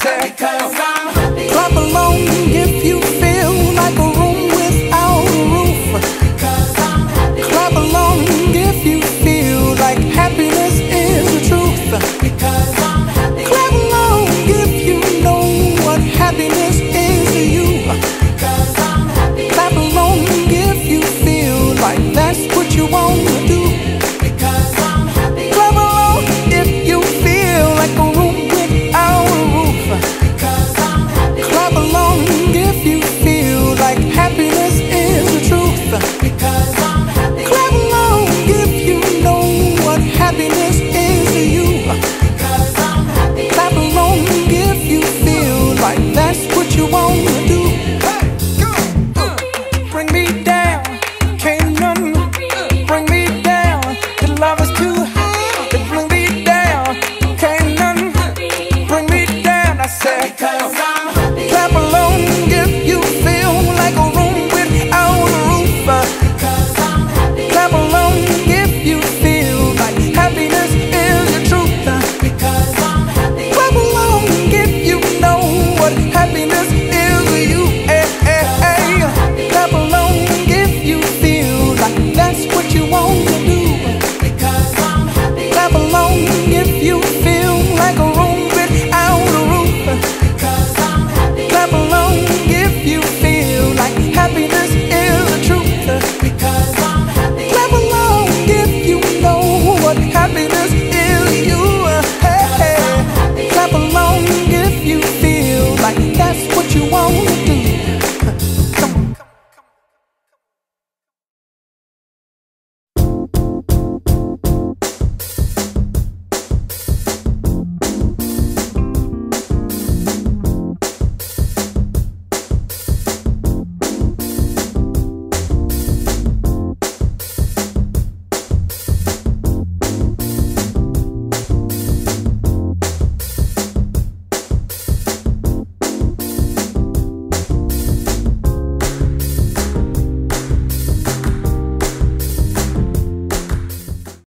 said, because I'm happy. clap along if you feel like a room without a roof. Because I'm happy. Clap along if you feel like happiness is the truth. Because I'm happy. Clap along if you know what happiness is to you. Because I'm happy. Clap along if you feel like that's what you want to do. Because I'm happy. Clap along if you feel like a room without a roof. Because I'm happy. Clap along if you feel like happiness is the truth. Because I'm happy. Clap along if you know what happiness is to you. Because I'm happy. Clap along if you feel like that's what you want to do. Bring me down, can't none bring me down. The love is too high to bring me down. Can't none bring me down. I said, Because